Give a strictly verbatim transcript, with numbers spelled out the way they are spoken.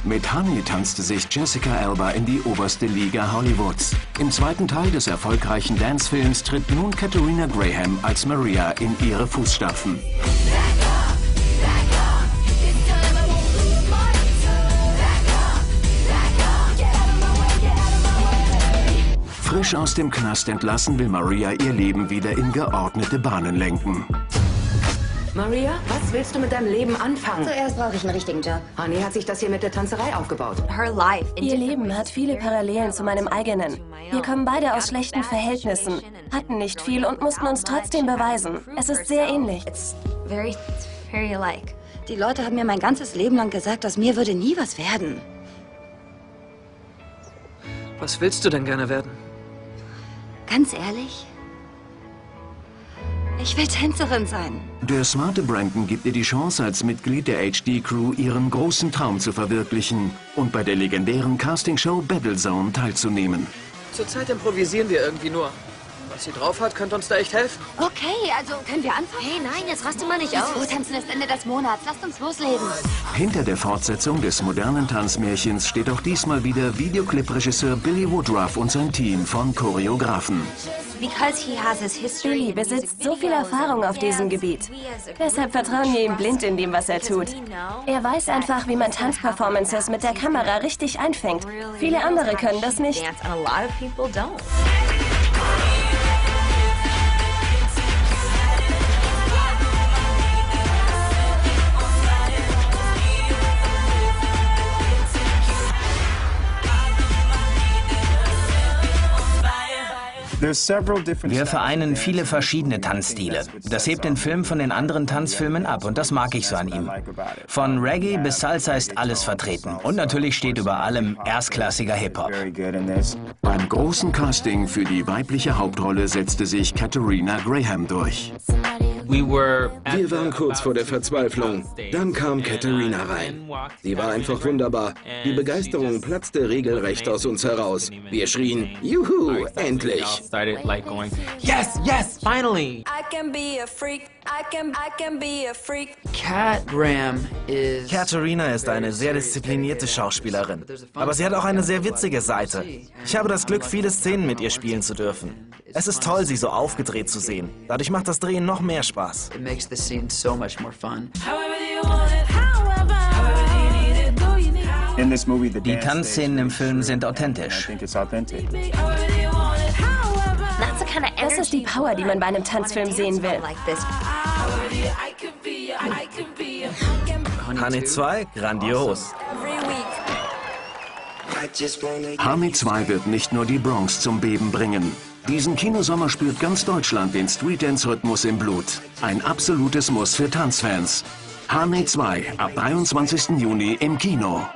Mit Honey tanzte sich Jessica Alba in die oberste Liga Hollywoods. Im zweiten Teil des erfolgreichen Dance-Films tritt nun Katharina Graham als Maria in ihre Fußstapfen. Frisch aus dem Knast entlassen, will Maria ihr Leben wieder in geordnete Bahnen lenken. Maria, was willst du mit deinem Leben anfangen? Zuerst brauche ich einen richtigen Job. Honey hat sich das hier mit der Tanzerei aufgebaut. Ihr Leben hat viele Parallelen zu meinem eigenen. Wir kommen beide aus schlechten Verhältnissen, hatten nicht viel und mussten uns trotzdem beweisen. Es ist sehr ähnlich. Die Leute haben mir mein ganzes Leben lang gesagt, aus mir würde nie was werden. Was willst du denn gerne werden? Ganz ehrlich? Ich will Tänzerin sein. Der smarte Brandon gibt ihr die Chance, als Mitglied der H D-Crew ihren großen Traum zu verwirklichen und bei der legendären Castingshow Battlezone teilzunehmen. Zurzeit improvisieren wir irgendwie nur. Was sie drauf hat, könnte uns da echt helfen. Okay, also können wir anfangen? Hey, nein, jetzt raste mal nicht aus. Das Tanzen ist Ende des Monats. Lasst uns loslegen. Hinter der Fortsetzung des modernen Tanzmärchens steht auch diesmal wieder Videoclip-Regisseur Billy Woodruff und sein Team von Choreografen. Billy besitzt so viel Erfahrung auf diesem Gebiet. Deshalb vertrauen wir ihm blind in dem, was er tut. Er weiß einfach, wie man Tanzperformances mit der Kamera richtig einfängt. Viele andere können das nicht. Wir vereinen viele verschiedene Tanzstile. Das hebt den Film von den anderen Tanzfilmen ab und das mag ich so an ihm. Von Reggae bis Salsa ist alles vertreten. Und natürlich steht über allem erstklassiger Hip-Hop. Beim großen Casting für die weibliche Hauptrolle setzte sich Katharina Graham durch. Wir waren kurz vor der Verzweiflung. Dann kam Katharina rein. Sie war einfach wunderbar. Die Begeisterung platzte regelrecht aus uns heraus. Wir schrien, Juhu, endlich! Yes, yes, finally! Kat Graham is... Katharina ist eine sehr disziplinierte Schauspielerin. Aber sie hat auch eine sehr witzige Seite. Ich habe das Glück, viele Szenen mit ihr spielen zu dürfen. Es ist toll, sie so aufgedreht zu sehen. Dadurch macht das Drehen noch mehr Spaß. It makes the scene so much more fun. Die Tanzszenen im Film sind authentisch. Das ist die Power, die man bei einem Tanzfilm sehen will. Honey zwei, grandios. Honey zwei wird nicht nur die Bronx zum Beben bringen. Diesen Kinosommer spürt ganz Deutschland den Streetdance-Rhythmus im Blut. Ein absolutes Muss für Tanzfans. Honey zwei ab dreiundzwanzigsten Juni im Kino.